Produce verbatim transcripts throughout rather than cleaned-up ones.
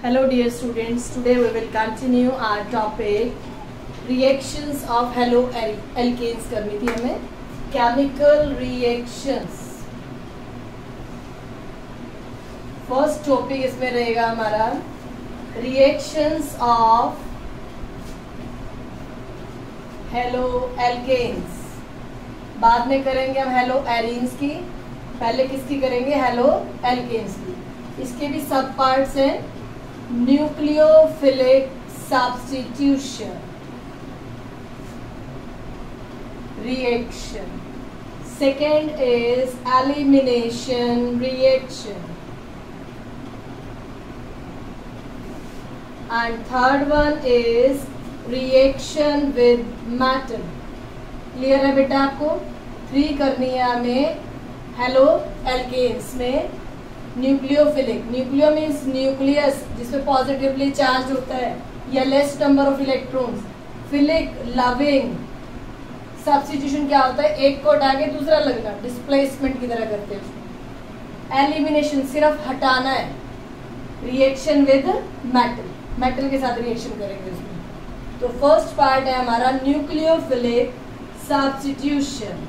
Hello dear students, today we will continue our topic reactions of haloalkanes करनी थी हमें chemical reactions। First topic इसमें रहेगा हमारा reactions of haloalkanes। बाद में करेंगे हम haloarenes की, पहले किसकी करेंगे? haloalkanes की। इसके भी सब पार्ट्स हैं। nucleophilic substitution reaction, second is elimination reaction, and third one is reaction with metal। Clear है बेटा? आपको थ्री करनी है हमें haloalkanes में। न्यूक्लियोफिलिक, न्यूक्लियो मीन्स न्यूक्लियस जिसमें पॉजिटिवली चार्ज होता है या less number of electrons. Philic loving. Substitution क्या होता है? एक को हटा के दूसरा लगना, डिस्प्लेसमेंट की तरह करते हैं उसमें। एलिमिनेशन सिर्फ हटाना है। रिएक्शन विद मेटल, मेटल के साथ रिएक्शन करेंगे उसमें। तो फर्स्ट पार्ट है हमारा न्यूक्लियोफिलिक सब्स्टिट्यूशन।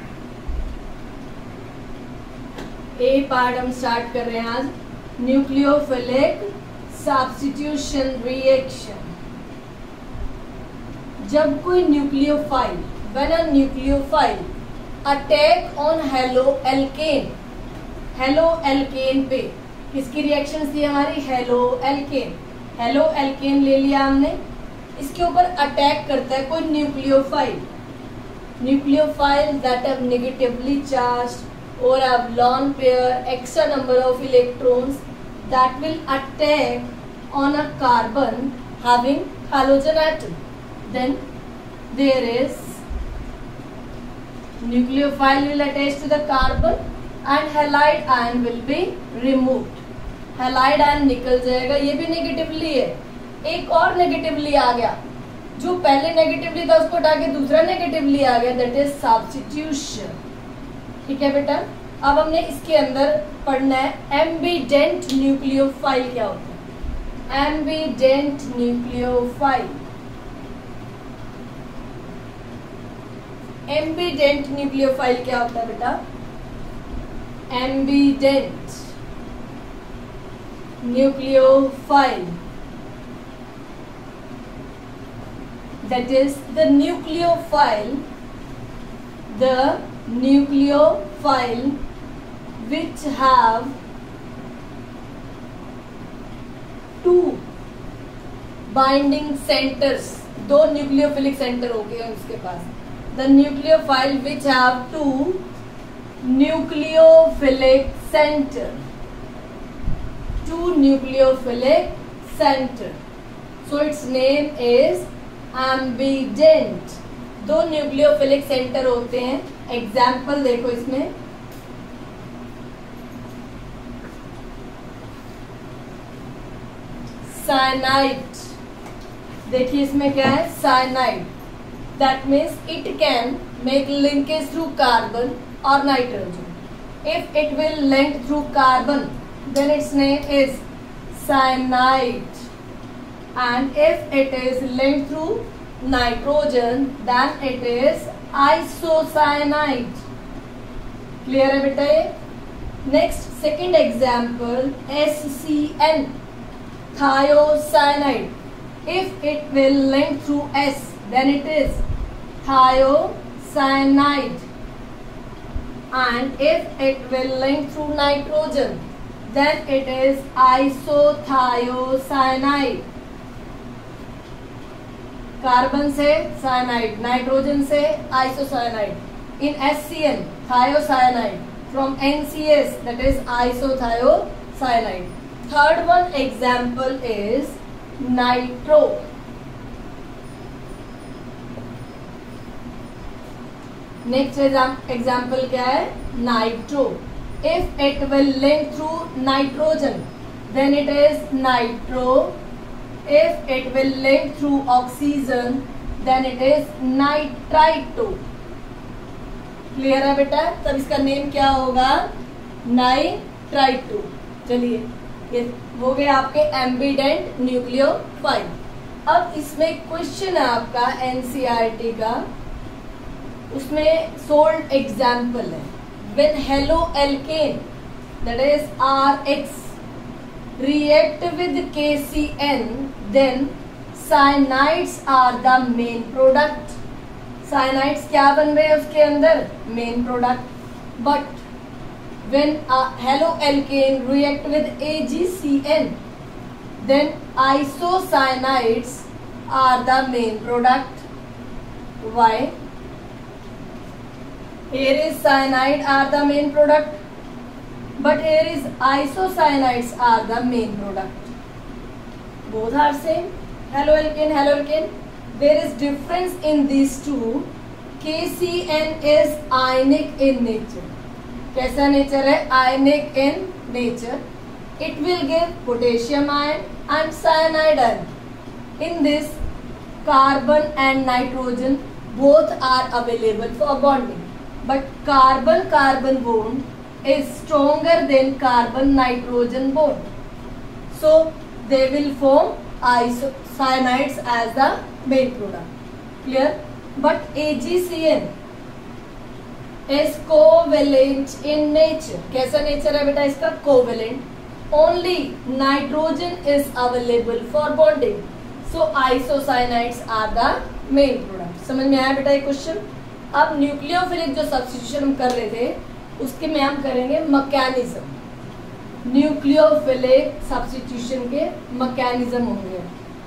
ए पार्ट हम स्टार्ट कर रहे हैं आज। Nucleophilic substitution reaction. जब कोई nucleophile, when a nucleophile attack on haloalkane, haloalkane पे किसकी रिएक्शन थी हमारी? हेलोएल्केन। हेलोएल्केन ले लिया हमने, इसके ऊपर अटैक करता है कोई nucleophile, nucleophile that have negatively charged or have lone pair extra number of electrons that will attack on a carbon having halogen atom. Then there is nucleophile will attach to the carbon and halide ion will be removed. halide ion निकल जाएगा, ये भी negatively है। एक और negatively आ गया, जो पहले नेगेटिवली था उसको हटा के दूसरा नेगेटिवली आ गया, दैट इज सब्स्टिट्यूशन। ठीक है बेटा? अब हमने इसके अंदर पढ़ना है एम्बिडेंट न्यूक्लियोफाइल क्या होता है। एम्बिडेंट न्यूक्लियोफाइल, एम्बिडेंट न्यूक्लियोफाइल क्या होता है बेटा? Ambident nucleophile that is the nucleophile, the nucleophile which have two binding centers, दो न्यूक्लियोफिलिक सेंटर हो गए उसके पास। the nucleophile which have two nucleophilic center, two nucleophilic center, so its name is ambident। दो न्यूक्लियोफिलिक सेंटर होते हैं। Example देखो इसमें, साइनाइड। देखिए इसमें क्या है? Cyanide. That means it can make linkage through carbon और nitrogen. If it will link through carbon then its name is cyanide, and if it is link through nitrogen then it is isocyanide। Clear है बेटा? ये next second example S C N, thiocyanide। If it will link through S then it is thiocyanide, and if it will link through nitrogen then it is isothiocyanide। Carbon से cyanide, nitrogen से isocyanide. In S C N thiocyanide, from N C S that is isothiocyanide. Third one example is nitro. Next example क्या है? Nitro. If it will link through nitrogen then it is nitro. If it will link through oxygen then it is nitrito। Clear है बेटा? तब इसका name क्या होगा? Nitrito. चलिए ये हो गए आपके एम्बिडेंट न्यूक्लियोफाइल। अब इसमें क्वेश्चन है आपका एनसीईआरटी का, उसमें सोल्ड एग्जाम्पल है। When haloalkane that is R X react with K C N, then cyanides are the main product. cyanides क्या बन रहे हैं उसके अंदर? main product. But when a haloalkane react with A G C N, then isocyanides are the main product. Why? Here is cyanide are the main product, but here is isocyanides are the main product. Both are same. Haloalkane, haloalkane. There is difference in these two. K C N is ionic in nature. कैसा nature है? Ionic in nature. It will give potassium ion and cyanide ion. In this, carbon and nitrogen both are available for bonding, but carbon-carbon bond is stronger than carbon nitrogen bond, so they will form isocyanides as the main product. Clear? But A G C N is covalent in nature. कैसा nature है बेटा इसका? covalent. Only nitrogen is available for bonding, so isocyanides are the main product. समझ में आया बेटा ये question? अब न्यूक्लियोफिलिक जो सब्स्टिट्यूशन हम कर रहे थे उसके में हम करेंगे मैकेनिज्म। न्यूक्लियोफिलिक सब्स्टिट्यूशन के मैकेनिज्म होंगे।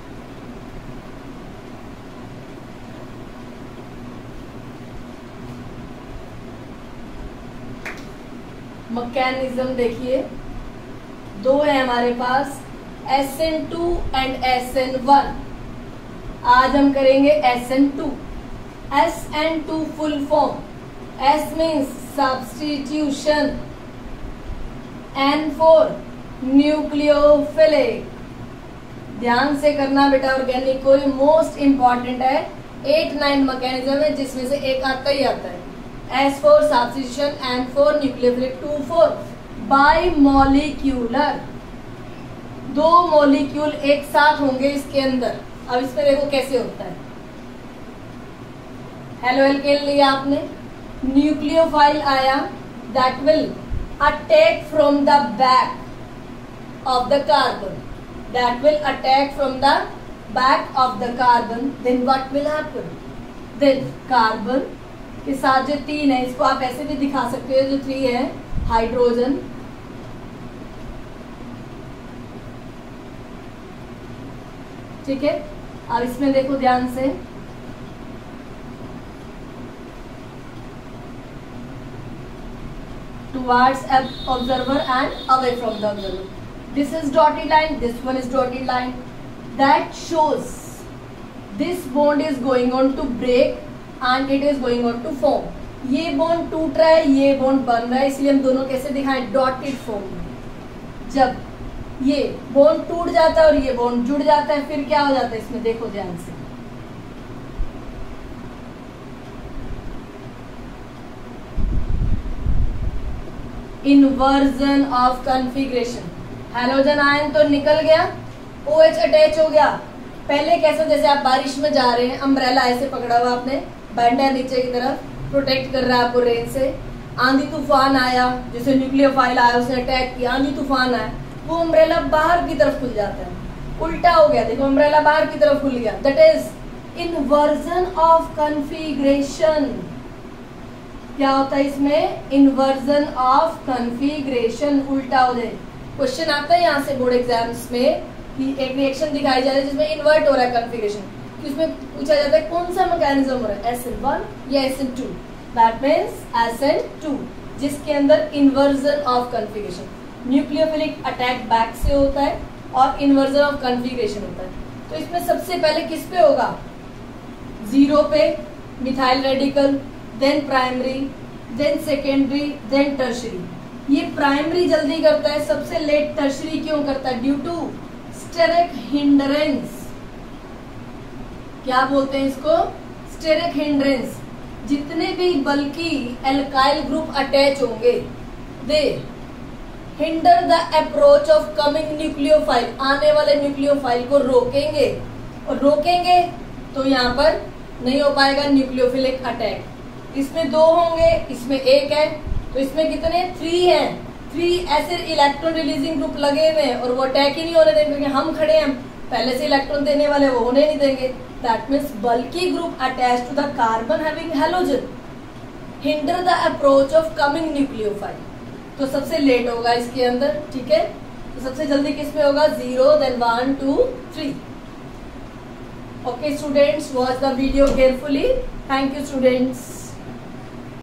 मैकेनिज्म देखिए दो है हमारे पास, S N two and S N one. आज हम करेंगे S N two. S N two full form, S means substitution, N for nucleophilic। ध्यान से करना बेटा, ऑर्गेनिक कोई मोस्ट इंपॉर्टेंट है। एट नाइन मैकेनिज्म है जिसमें से एक आता ही आता है। S for substitution, N for nucleophilic, two for bimolecular. दो मॉलिक्यूल एक साथ होंगे इसके अंदर। अब इसमें देखो कैसे होता है। हेलोएल्केन लिया आपने, न्यूक्लियोफाइल आया, that will attack from the back of the carbon, that will attack from the back of the carbon, then what will happen? Then carbon के साथ जो तीन है, इसको आप ऐसे भी दिखा सकते हो, जो थ्री है हाइड्रोजन, ठीक है। अब इसमें देखो ध्यान से, towards observer and away from the observer. This is dotted line, this one is dotted line. That shows this bond is going on to break and it is going on to form. ये bond टूट रहा है, ये bond बन रहा है, इसलिए हम दोनों कैसे दिखाएं? dotted form में। जब ये bond टूट जाता है और ये bond जुड़ जाता है, फिर क्या हो जाता है इसमें? देखो ध्यान से, inversion of configuration. Halogen ion तो निकल गया, OH अटैच हो गया। पहले कैसे, जैसे आप बारिश में जा रहे हैं, अम्ब्रेला ऐसे पकड़ा हुआ आपने, बैंड है नीचे की तरफ, प्रोटेक्ट कर रहा है आपको रेन से। आंधी तूफान आया, जैसे न्यूक्लियोफाइल आया, उसने अटैक किया, आंधी तूफान आया, वो अम्ब्रेला बाहर की तरफ खुल जाता है। उल्टा हो गया, देखो अम्ब्रेला बाहर की तरफ खुल गया, that is inversion of configuration. क्या होता है इसमें? इन्वर्जन ऑफ कन्फिग्रेशन, उल्टा हो जाए। क्वेश्चन आता है यहाँ से बोर्ड एग्जाम्स में कि एक रिएक्शन दिखाई जा रही है जिसमें इन्वर्ट हो रहा है कन्फिग्रेशन, उसमें पूछा जाता है कौन सा मैकेनिज्म हो रहा है, एस एन वन या S N two. That means S N two, जिसके अंदर inversion of configuration, nucleophilic attack back से होता है और इन्वर्जन ऑफ कन्फिग्रेशन होता है। तो इसमें सबसे पहले किस पे होगा? जीरो पे methyl radical, then primary, then secondary, then tertiary. ये प्राइमरी जल्दी करता है, सबसे लेट टर्शरी क्यों करता है? Due to steric hindrance. क्या बोलते हैं इसको? Steric hindrance. जितने भी बल्कि एल्काइल ग्रुप अटैच होंगे, they hinder the approach of coming nucleophile, आने वाले न्यूक्लियोफाइल को रोकेंगे, और रोकेंगे तो यहाँ पर नहीं हो पाएगा न्यूक्लियोफिलिक अटैक। इसमें दो होंगे, इसमें एक है, तो इसमें कितने थ्री हैं, थ्री ऐसे इलेक्ट्रॉन रिलीजिंग ग्रुप लगे हुए हैं और वो अटैक ही नहीं होने देंगे क्योंकि हम खड़े हैं, पहले से इलेक्ट्रॉन देने वाले वो होने नहीं देंगे। That means bulky group attach to the carbon having halogen hinder the approach of coming nucleophile. तो सबसे लेट होगा इसके अंदर, ठीक है। तो सबसे जल्दी किसमें होगा, zero, then one, two, three. Okay students, watch the video carefully. Thank you students.